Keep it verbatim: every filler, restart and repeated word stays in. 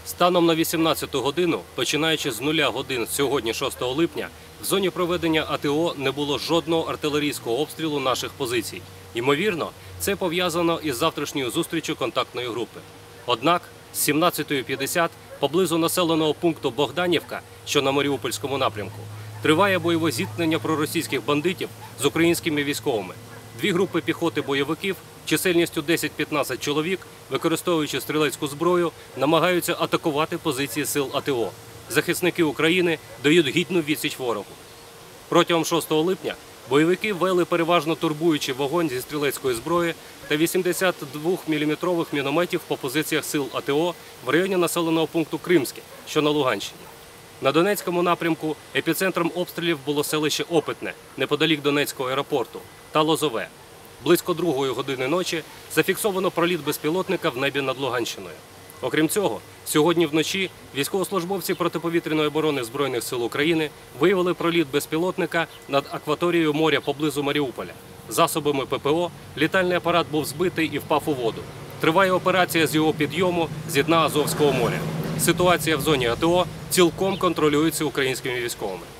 Станом на вісімнадцяту годину, починаючи з нуля годин сьогодні, шостого липня, в зоні проведення АТО не було жодного артилерійського обстрілу наших позицій. Ймовірно, це пов'язано із завтрашньою зустрічю контактної групи. Однак, з сімнадцятої п'ятдесят поблизу населеного пункту Богданівка, що на Маріупольському напрямку, триває бойове зіткнення проросійських бандитів з українськими військовими. Дві групи піхоти-бойовиків чисельністю десять-п'ятнадцять чоловік, використовуючи стрілецьку зброю, намагаються атакувати позиції сил АТО. Захисники України дають гідну відсіч ворогу. Протягом шостого липня бойовики вели переважно турбуючий вогонь зі стрілецької зброї та вісімдесятидвоміліметрових мінометів по позиціях сил АТО в районі населеного пункту Кримське, що на Луганщині. На Донецькому напрямку епіцентром обстрілів було селище Опитне, неподалік Донецького аеропорту, та Лозове. Близько другої години ночі зафіксовано проліт безпілотника в небі над Луганщиною. Окрім цього, сьогодні вночі військовослужбовці протиповітряної оборони Збройних сил України виявили проліт безпілотника над акваторією моря поблизу Маріуполя. Засобами ППО літальний апарат був збитий і впав у воду. Триває операція з його підйому з дна Азовського моря. Ситуація в зоні АТО цілком контролюється українськими військовими.